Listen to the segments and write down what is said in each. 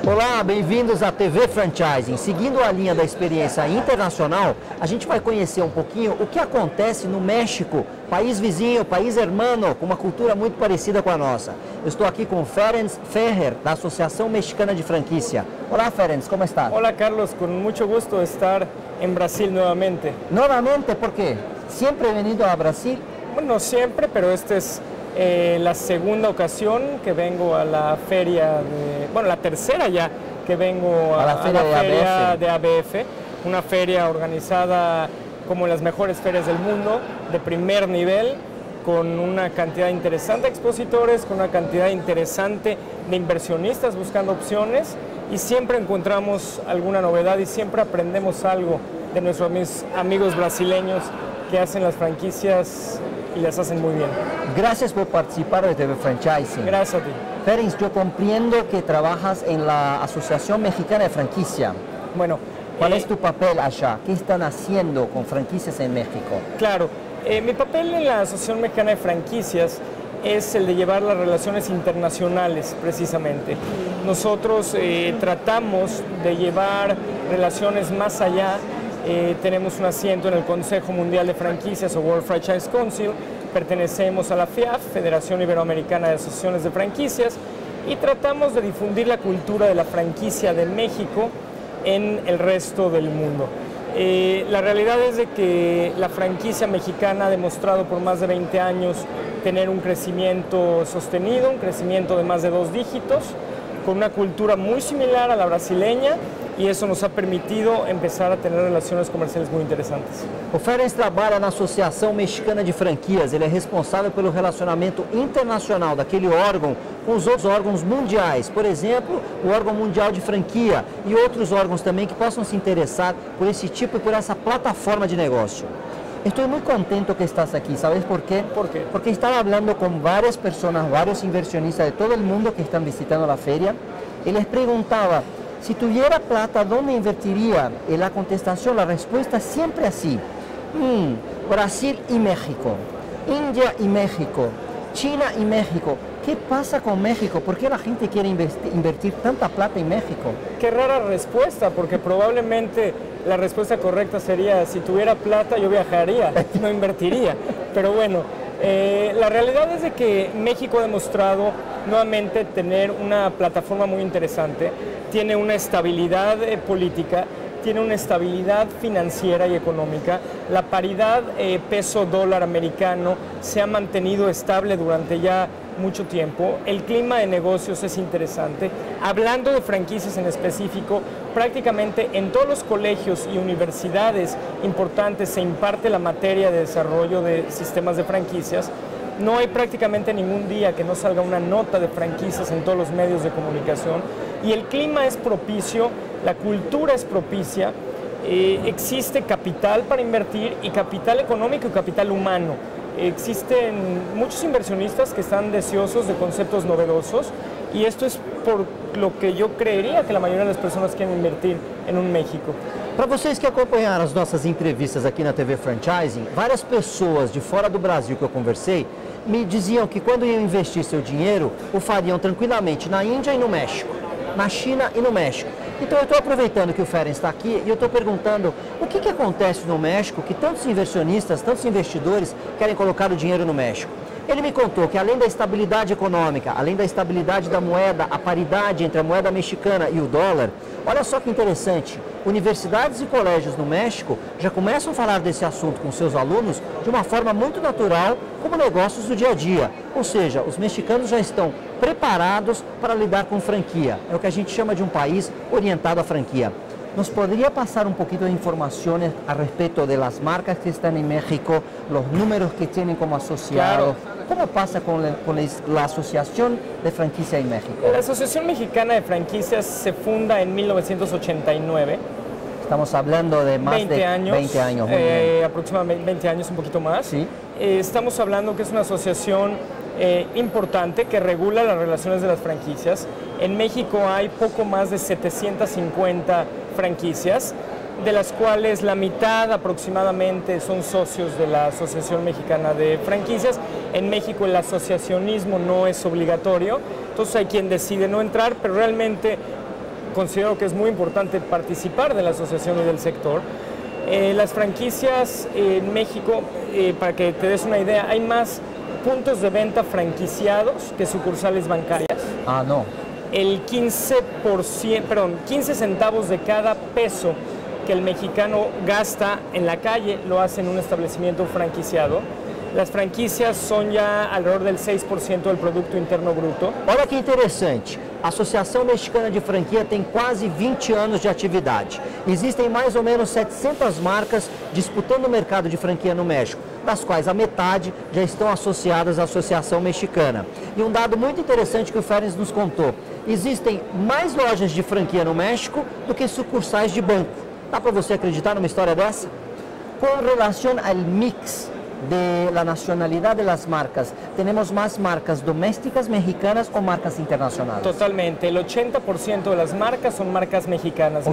Olá, bem-vindos à TV Franchising. Seguindo a linha da experiência internacional, a gente vai conhecer um pouquinho o que acontece no México, país vizinho, país hermano, com uma cultura muito parecida com a nossa. Eu estou aqui com Ferenc Ferrer, da Associação Mexicana de Franquicia. Olá, Ferenc, como está? Hola, Carlos, con mucho gusto estar en Brasil nuevamente. Nuevamente, ¿por qué? ¿Siempre he venido a Brasil? Bueno, no siempre, pero esta es la segunda ocasión que vengo a la feria, la tercera ya que vengo a la feria de ABF, una feria organizada como las mejores ferias del mundo, de primer nivel, con una cantidad interesante de expositores, con una cantidad interesante de inversionistas buscando opciones, y siempre encontramos alguna novedad y siempre aprendemos algo de nuestros amigos brasileños que hacen las franquicias y las hacen muy bien. Gracias por participar de TV Franchising. Gracias a ti. Ferenc, yo comprendo que trabajas en la Asociación Mexicana de Franquicia. Bueno, ¿cuál es tu papel allá? ¿Qué están haciendo con franquicias en México? Claro, mi papel en la Asociación Mexicana de Franquicias es el de llevar las relaciones internacionales, precisamente. Nosotros tratamos de llevar relaciones más allá. Tenemos un asiento en el Consejo Mundial de Franquicias o World Franchise Council, pertenecemos a la FIAF, Federación Iberoamericana de Asociaciones de Franquicias, y tratamos de difundir la cultura de la franquicia de México en el resto del mundo. La realidad es de que la franquicia mexicana ha demostrado por más de 20 años tener un crecimiento sostenido, un crecimiento de más de 2 dígitos, con una cultura muy similar a la brasileña, e isso nos ha permitido empezar a ter relações comerciais muito interessantes. O Ferenc trabalha na Associação Mexicana de Franquias. Ele é responsável pelo relacionamento internacional daquele órgão com os outros órgãos mundiais. Por exemplo, o órgão mundial de franquia e outros órgãos também que possam se interessar por esse tipo e por essa plataforma de negócio. Estou muito contente que estás aqui, ¿sabes por quê? ¿Por qué? Porque estaba hablando con varias personas, varios inversionistas de todo el mundo que están visitando la feria y les preguntaba, si tuviera plata, ¿dónde invertiría? Y la contestación, la respuesta siempre así. Brasil y México, India y México, China y México. ¿Qué pasa con México? ¿Por qué la gente quiere invertir tanta plata en México? Qué rara respuesta, porque probablemente la respuesta correcta sería, si tuviera plata yo viajaría, no invertiría. Pero bueno, la realidad es de que México ha demostrado nuevamente tener una plataforma muy interesante, tiene una estabilidad política, tiene una estabilidad financiera y económica, la paridad peso-dólar americano se ha mantenido estable durante ya mucho tiempo, el clima de negocios es interesante. Hablando de franquicias en específico, prácticamente en todos los colegios y universidades importantes se imparte la materia de desarrollo de sistemas de franquicias. No hay prácticamente ningún día que no salga una nota de franquicias en todos los medios de comunicación, y el clima es propicio, la cultura es propicia, existe capital para invertir, y capital económico y capital humano. Existen muchos inversionistas que están deseosos de conceptos novedosos, y esto es por lo que yo creería que la mayoría de las personas quieren invertir en un México. Para vocês que acompanharam as nossas entrevistas aqui na TV Franchising, várias pessoas de fora do Brasil que eu conversei me diziam que quando iam investir seu dinheiro, o fariam tranquilamente na Índia e no México, na China e no México. Então eu estou aproveitando que o Ferenc está aqui e eu estou perguntando o que acontece no México que tantos inversionistas, tantos investidores querem colocar o dinheiro no México. Ele me contou que além da estabilidade econômica, além da estabilidade da moeda, a paridade entre a moeda mexicana e o dólar, olha só que interessante, universidades e colégios no México já começam a falar desse assunto com seus alunos de uma forma muito natural, como negócios do dia a dia. Ou seja, os mexicanos já estão preparados para lidar com franquia. É o que a gente chama de um país orientado à franquia. ¿Nos podría pasar un poquito de informaciones al respecto de las marcas que están en México, los números que tienen como asociados? Claro. ¿Cómo pasa con la Asociación de Franquicia en México? La Asociación Mexicana de Franquicias se funda en 1989. Estamos hablando de más 20 de años, 20 años. Muy bien. Aproximadamente 20 años, un poquito más. Sí. Estamos hablando que es una asociación importante que regula las relaciones de las franquicias. En México hay poco más de 750 franquicias, de las cuales la mitad aproximadamente son socios de la Asociación Mexicana de Franquicias. En México el asociacionismo no es obligatorio, entonces hay quien decide no entrar, pero realmente considero que es muy importante participar de la asociación y del sector. Las franquicias en México, para que te des una idea, hay más puntos de venta franquiciados que sucursales bancarias. Ah, no. El 15 centavos de cada peso que el mexicano gasta en la calle lo hace en un establecimiento franquiciado. Las franquicias son ya alrededor del 6% del Producto Interno Bruto. Olha que interessante, a Associação Mexicana de Franquia tem quase 20 anos de atividade. Existem mais ou menos 700 marcas disputando o mercado de franquia no México, das quais a metade já estão associadas à Associação Mexicana. E um dado muito interessante que o Ferenc nos contou, existem mais lojas de franquia no México do que sucursais de banco. Dá para você acreditar numa história dessa? Com relação ao mix de la nacionalidad de las marcas, ¿tenemos más marcas domésticas mexicanas o marcas internacionales? Totalmente, el 80% de las marcas son marcas mexicanas,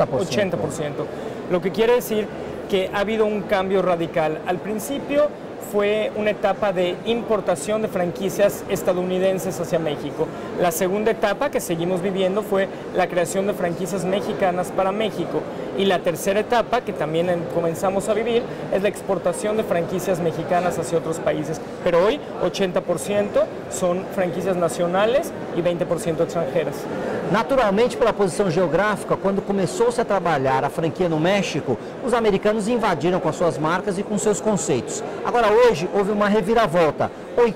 80%. Lo que quiere decir que ha habido un cambio radical. Al principio fue una etapa de importación de franquicias estadounidenses hacia México. La segunda etapa que seguimos viviendo fue la creación de franquicias mexicanas para México. Y la tercera etapa, que también comenzamos a vivir, es la exportación de franquicias mexicanas hacia otros países. Pero hoy, 80% son franquicias nacionales y 20% extranjeras. Naturalmente, pela posição geográfica, quando começou-se a trabalhar a franquia no México, os americanos invadiram com as suas marcas e com seus conceitos. Agora, hoje, houve uma reviravolta.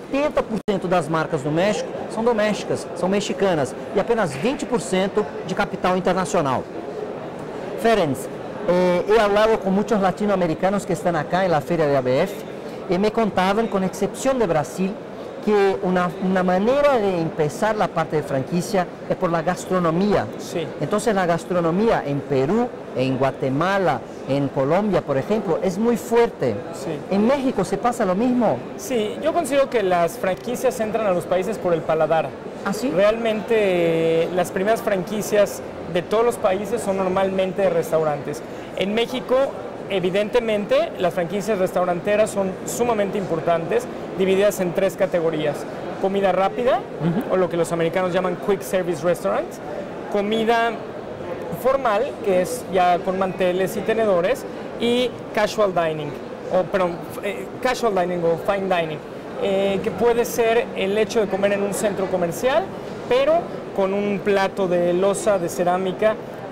80% das marcas no México são domésticas, são mexicanas, e apenas 20% de capital internacional. Ferenc, he hablado con muchos latinoamericanos que están acá en la feria de ABF y me contaban, con excepción de Brasil, que una manera de empezar la parte de franquicia es por la gastronomía. Sí. Entonces la gastronomía en Perú, en Guatemala, en Colombia, por ejemplo, es muy fuerte. Sí. ¿En México se pasa lo mismo? Sí, yo considero que las franquicias entran a los países por el paladar. ¿Ah, sí? Realmente las primeras franquicias de todos los países son normalmente de restaurantes. En México, evidentemente, las franquicias restauranteras son sumamente importantes, divididas en 3 categorías. Comida rápida, o lo que los americanos llaman Quick Service Restaurants. Comida formal, que es ya con manteles y tenedores. Y Casual Dining, Casual Dining o Fine Dining. Que puede ser el hecho de comer en un centro comercial, pero con un plato de loza, de cerámica,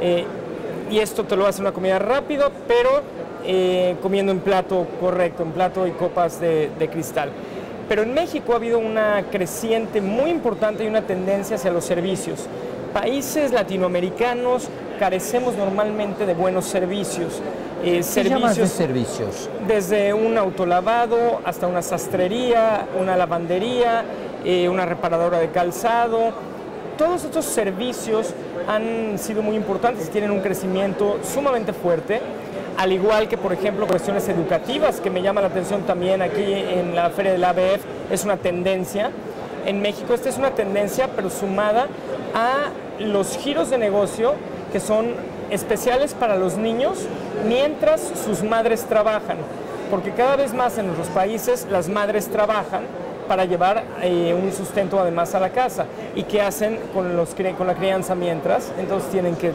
y esto te lo hace una comida rápido, pero comiendo en plato correcto, en plato y copas de cristal. Pero en México ha habido una creciente muy importante y una tendencia hacia los servicios. Países latinoamericanos carecemos normalmente de buenos servicios. ¿Qué llamas de servicios? Desde un autolavado hasta una sastrería, una lavandería, una reparadora de calzado. Todos estos servicios han sido muy importantes y tienen un crecimiento sumamente fuerte, al igual que, por ejemplo, cuestiones educativas, que me llama la atención también aquí en la Feria del ABF, es una tendencia. En México esta es una tendencia, pero sumada a los giros de negocio que son especiales para los niños mientras sus madres trabajan, porque cada vez más en nuestros países las madres trabajan para llevar un sustento además a la casa. ¿Y qué hacen con la crianza mientras? Entonces tienen que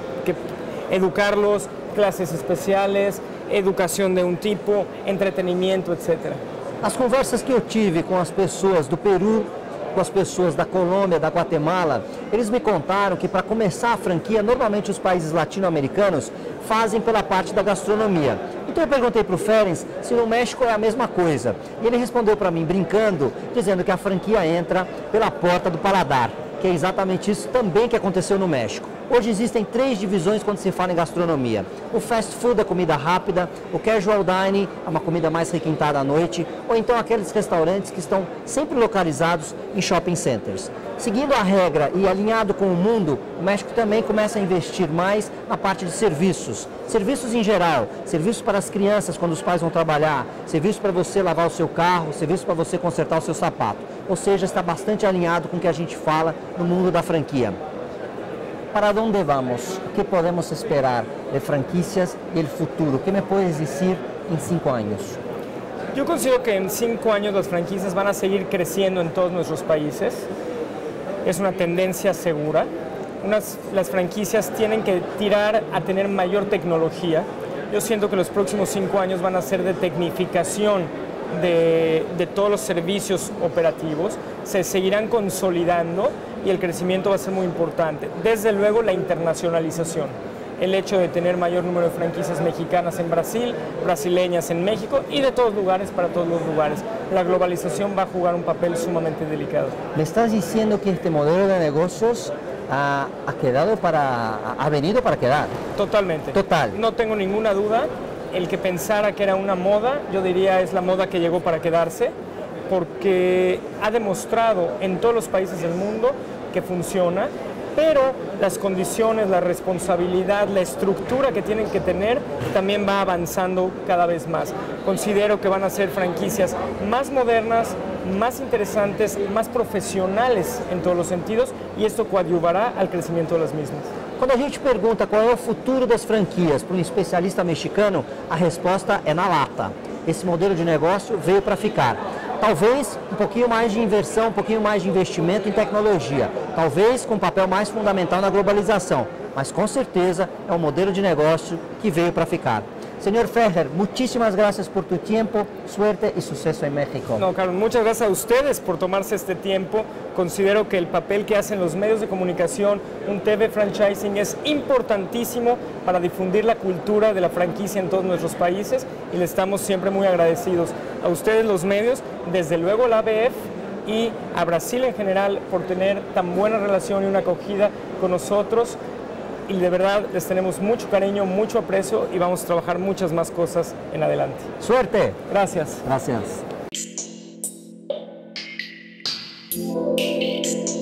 educarlos, clases especiales, educação de um tipo, entretenimento, etc. As conversas que eu tive com as pessoas do Peru, com as pessoas da Colômbia, da Guatemala, eles me contaram que para começar a franquia, normalmente os países latino-americanos fazem pela parte da gastronomia. Então eu perguntei para o Ferenc se no México é a mesma coisa. E ele respondeu para mim, brincando, dizendo que a franquia entra pela porta do paladar, que é exatamente isso também que aconteceu no México. Hoje existem 3 divisões quando se fala em gastronomia. O fast food, a comida rápida, o casual dining, uma comida mais requintada à noite, ou então aqueles restaurantes que estão sempre localizados em shopping centers. Seguindo a regra e alinhado com o mundo, o México também começa a investir mais na parte de serviços. Serviços em geral, serviços para as crianças quando os pais vão trabalhar, serviços para você lavar o seu carro, serviços para você consertar o seu sapato. Ou seja, está bastante alinhado com o que a gente fala no mundo da franquia. ¿Para dónde vamos? ¿Qué podemos esperar de franquicias y el futuro? ¿Qué me puedes decir en 5 años? Yo considero que en 5 años las franquicias van a seguir creciendo en todos nuestros países. Es una tendencia segura. las franquicias tienen que tirar a tener mayor tecnología. Yo siento que los próximos 5 años van a ser de tecnificación de todos los servicios operativos, se seguirán consolidando y el crecimiento va a ser muy importante. Desde luego la internacionalización, el hecho de tener mayor número de franquicias mexicanas en Brasil, brasileñas en México y de todos lugares para todos los lugares. La globalización va a jugar un papel sumamente delicado. ¿Me estás diciendo que este modelo de negocios ha venido para quedar? Totalmente. Total. No tengo ninguna duda. El que pensara que era una moda, yo diría es la moda que llegó para quedarse, porque ha demostrado en todos los países del mundo que funciona, pero las condiciones, la responsabilidad, la estructura que tienen que tener también va avanzando cada vez más. Considero que van a ser franquicias más modernas, más interesantes, más profesionales en todos los sentidos y esto coadyuvará al crecimiento de las mismas. Quando a gente pergunta qual é o futuro das franquias para um especialista mexicano, a resposta é na lata. Esse modelo de negócio veio para ficar. Talvez um pouquinho mais de inversão, um pouquinho mais de investimento em tecnologia. Talvez com um papel mais fundamental na globalização. Mas com certeza é um modelo de negócio que veio para ficar. Señor Ferrer, muchísimas gracias por tu tiempo, suerte y suceso en México. No, Carlos, muchas gracias a ustedes por tomarse este tiempo. Considero que el papel que hacen los medios de comunicación, un TV franchising, es importantísimo para difundir la cultura de la franquicia en todos nuestros países y le estamos siempre muy agradecidos a ustedes los medios, desde luego la ABF y a Brasil en general por tener tan buena relación y una acogida con nosotros. Y de verdad les tenemos mucho cariño, mucho aprecio y vamos a trabajar muchas más cosas en adelante. Suerte. Gracias. Gracias.